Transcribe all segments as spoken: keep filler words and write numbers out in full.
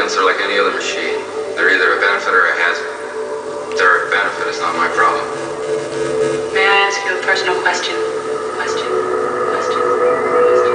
Adjustments are like any other machine. They're either a benefit or a hazard. If they're a benefit, it's not my problem. May I ask you a personal question? Question? Question? Question?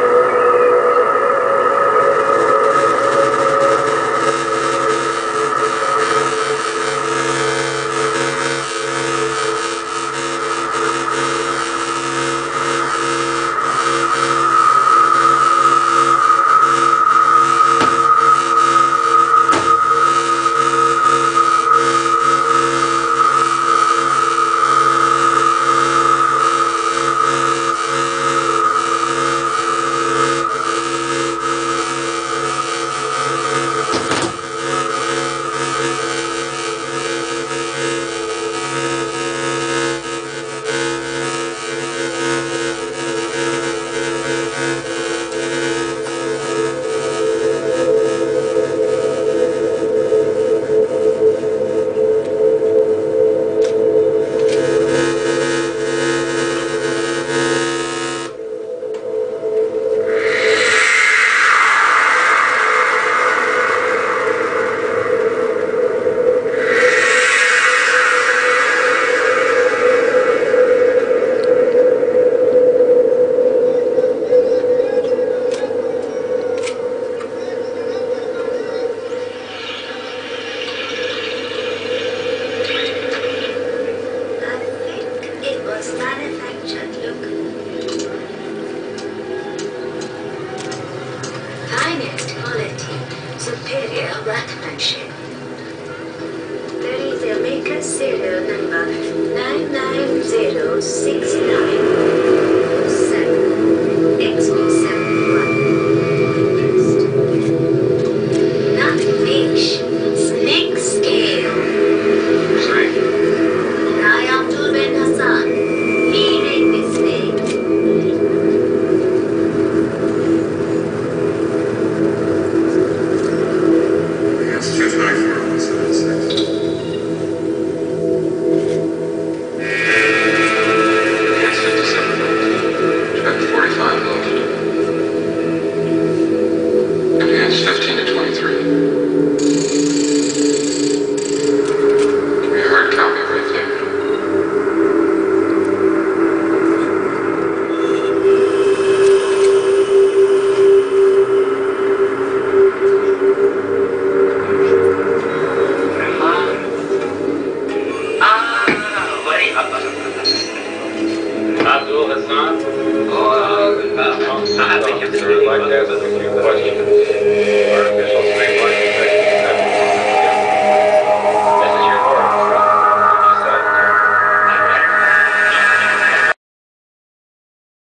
Superior workmanship. There is a maker serial number nine nine zero six nine seven X B seven one. Not fish, snake scale. Snake? I Abdul Ben Hassan. He made this snake. fifteen to twenty-three. Give me a hard copy right there. Abdul Hassan? Oh, uh, I think it's like that. That's a few questions.